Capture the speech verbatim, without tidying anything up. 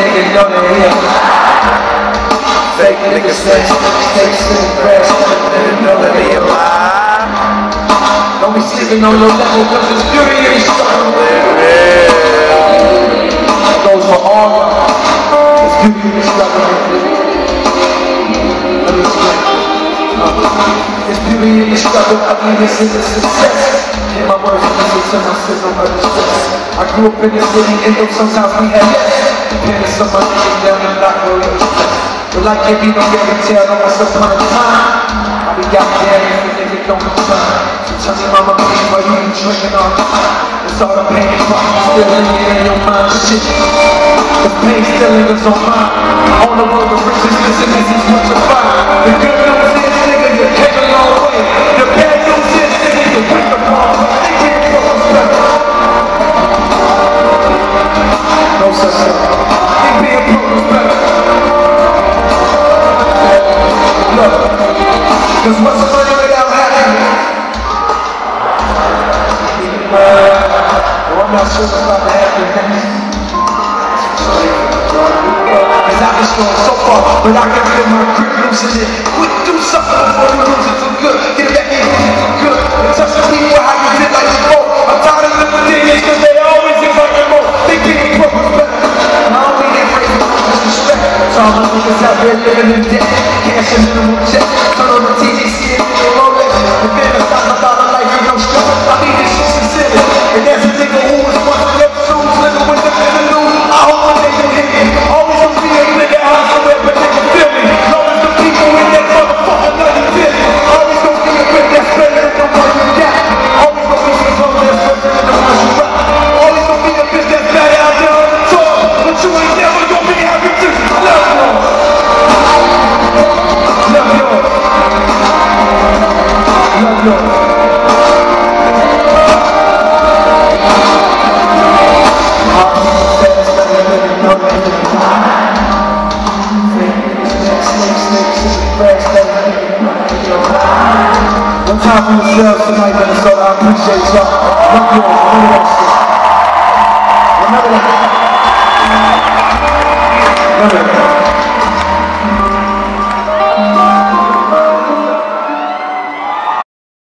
niggas know they here. Fake niggas say, fake shit crash, niggas know that they alive. Don't be sleeping on your level, cause it's beauty in the struggle. It goes for all y'all. It's beauty in the struggle. Let me explain. It's beauty in the struggle, ugliness in the success. Hear my words and listen to my signal of distress. I grew up in the city, and though sometimes we had less, depending some of niggas down the block where we was stressed. But like if you don't get me tell, no once upon a time, I be goddamn if the nigga don't return. So tell me mama, please, why you ain't drinking all the time? It's all the pain and fucking still in the air in your mind, shit. The pain still lingers on mine. On the road to riches, listen, this is what you find. The good news is, nigga, you came a long way. The bad news is, nigga, you went the wrong way. They can't put us better. No such thing. They being put us better. Look, cause what's money without happiness? Well, I'm not sure what's about to happen next. Cause I've been strong so far, but I can feel my grip losing it. Quick, do something before you lose it for good. Get it back in here for good. And touch the people how you did like before. I'm tired of living things cause they always invite me more. They can't put us better. I don't mean they praise me for disrespect. So all my niggas out there living in debt. Cash and minimum check. Turn on the T V, see it in the Rolex. The fantasize about a life with no stress. I mean this shit sincerely. And there's a nigga who was once in their shoes, living with them in the news. I hope one day you hit me. Always gonna be a nigga out somewhere, but they can feel me. Long as the people in that motherfucker know you feel me. Always gonna be a bitch that's better than the one you got. Always gonna be some clothes that's better than the one you rock. Always gonna be a bitch that's better out there on the tour. But you ain't never gonna be happy to love you. Love you. Love you. One time for yourselves tonight, Minnesota. I appreciate y'all. Love you all. Remember that shit. Remember that.